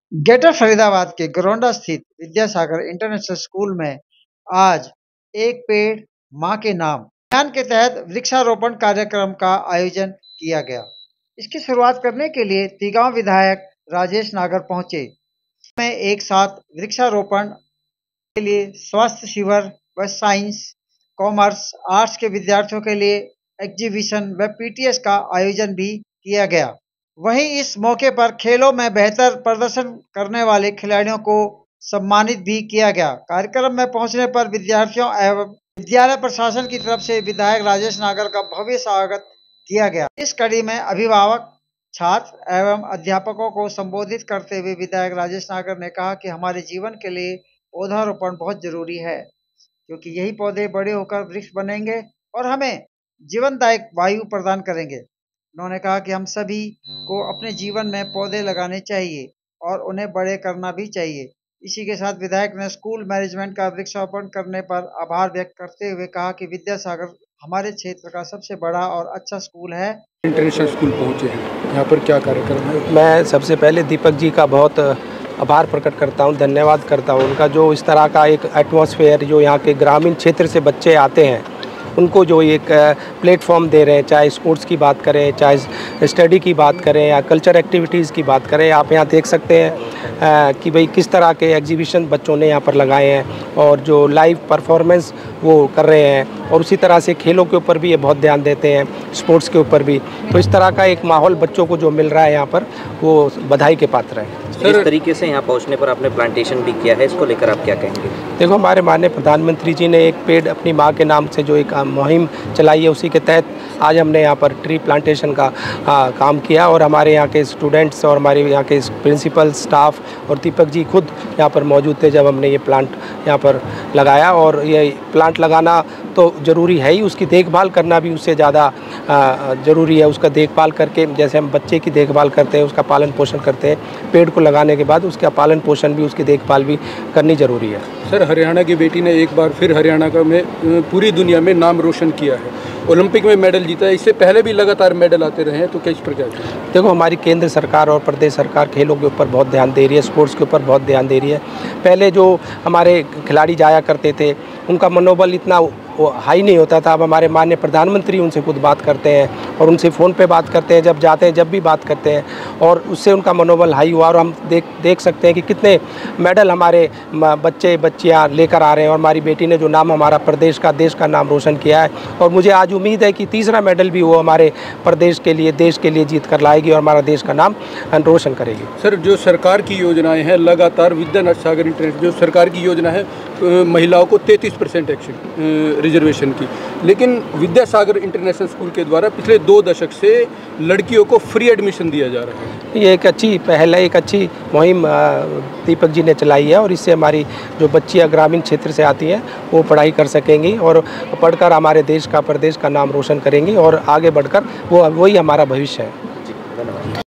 Greater Faridabad के गरौंडा स्थित Vidyasagar international school में आज एक पेड़ मां के नाम अभियान के तहत वृक्षारोपण कार्यक्रम का आयोजन किया गया। इसकी शुरुआत करने के लिए तिगांव विधायक राजेश नागर पहुंचे। में एक साथ वृक्षारोपण के लिए स्वास्थ्य शिविर व साइंस, कॉमर्स, आर्ट्स के विद्यार्थियों के लिए एग्जीबिशन व पीटीएस का आयोजन भी किया गया। वहीं इस मौके पर खेलों में बेहतर प्रदर्शन करने वाले खिलाड़ियों को सम्मानित भी किया गया। कार्यक्रम में पहुंचने पर विद्यार्थियों एवं विद्यालय प्रशासन की तरफ से विधायक राजेश नागर का भव्य स्वागत किया गया। इस कड़ी में अभिभावक, छात्र एवं अध्यापकों को संबोधित करते हुए विधायक राजेश नागर ने कहा कि हमारे जीवन के लिए पौधारोपण बहुत जरूरी है, क्योंकि यही पौधे बड़े होकर वृक्ष बनेंगे और हमें जीवनदायक वायु प्रदान करेंगे। उन्होंने कहा कि हम सभी को अपने जीवन में पौधे लगाने चाहिए और उन्हें बड़े करना भी चाहिए। इसी के साथ विधायक ने स्कूल मैनेजमेंट का वृक्षारोपण करने पर आभार व्यक्त करते हुए कहा कि विद्यासागर हमारे क्षेत्र का सबसे बड़ा और अच्छा स्कूल है। इंटरनेशनल स्कूल पहुंचे हैं, यहाँ पर क्या कार्यक्रम है? मैं सबसे पहले दीपक जी का बहुत आभार प्रकट करता हूँ, धन्यवाद करता हूँ उनका, जो इस तरह का एक एटमॉस्फेयर जो यहाँ के ग्रामीण क्षेत्र से बच्चे आते हैं उनको जो एक प्लेटफॉर्म दे रहे हैं, चाहे स्पोर्ट्स की बात करें, चाहे स्टडी की बात करें या कल्चर एक्टिविटीज़ की बात करें। आप यहाँ देख सकते हैं कि भाई किस तरह के एग्जीबिशन बच्चों ने यहाँ पर लगाए हैं और जो लाइव परफॉर्मेंस वो कर रहे हैं, और उसी तरह से खेलों के ऊपर भी ये बहुत ध्यान देते हैं, स्पोर्ट्स के ऊपर भी। तो इस तरह का एक माहौल बच्चों को जो मिल रहा है यहाँ पर, वो बधाई के पात्र है। इस तरीके से यहाँ पहुँचने पर आपने प्लांटेशन भी किया है, इसको लेकर आप क्या कहेंगे? देखो, हमारे माननीय प्रधानमंत्री जी ने एक पेड़ अपनी माँ के नाम से जो एक मुहिम चलाई है, उसी के तहत आज हमने यहाँ पर ट्री प्लांटेशन का काम किया, और हमारे यहाँ के स्टूडेंट्स और हमारे यहाँ के प्रिंसिपल, स्टाफ और दीपक जी खुद यहाँ पर मौजूद थे जब हमने ये प्लांट यहाँ पर लगाया। और ये प्लांट लगाना तो ज़रूरी है ही, उसकी देखभाल करना भी उससे ज़्यादा ज़रूरी है। उसका देखभाल करके, जैसे हम बच्चे की देखभाल करते हैं, उसका पालन पोषण करते हैं, पेड़ को लगाने के बाद उसका पालन पोषण भी, उसकी देखभाल भी करनी ज़रूरी है। सर, हरियाणा की बेटी ने एक बार फिर हरियाणा का में पूरी दुनिया में नाम रोशन किया है, ओलंपिक में मेडल जीता है। इससे पहले भी लगातार मेडल आते रहे हैं, तो किस प्रकार? देखो, हमारी केंद्र सरकार और प्रदेश सरकार खेलों के ऊपर बहुत ध्यान दे रही है, स्पोर्ट्स के ऊपर बहुत ध्यान दे रही है। पहले जो हमारे खिलाड़ी जाया करते थे उनका मनोबल इतना हाई नहीं होता था। अब हमारे माननीय प्रधानमंत्री उनसे खुद बात करते हैं और उनसे फ़ोन पे बात करते हैं, जब जाते हैं जब भी बात करते हैं, और उससे उनका मनोबल हाई हुआ। और हम देख सकते हैं कि कितने मेडल हमारे बच्चे बच्चियाँ लेकर आ रहे हैं, और हमारी बेटी ने जो नाम हमारा प्रदेश का, देश का नाम रोशन किया है। और मुझे आज उम्मीद है कि तीसरा मेडल भी वो हमारे प्रदेश के लिए, देश के लिए जीत कर लाएगी और हमारा देश का नाम रोशन करेगी। सर, जो सरकार की योजनाएँ हैं लगातार, विद्यासागर इंटरनेशनल जो सरकार की योजना है, महिलाओं को 33% रिजर्वेशन की, लेकिन विद्यासागर इंटरनेशनल स्कूल के द्वारा पिछले 2 दशक से लड़कियों को फ्री एडमिशन दिया जा रहा है। ये एक अच्छी पहल है, एक अच्छी मुहिम दीपक जी ने चलाई है, और इससे हमारी जो बच्चियां ग्रामीण क्षेत्र से आती हैं वो पढ़ाई कर सकेंगी और पढ़कर हमारे देश का, प्रदेश का नाम रोशन करेंगी, और आगे बढ़कर वो वही हमारा भविष्य है।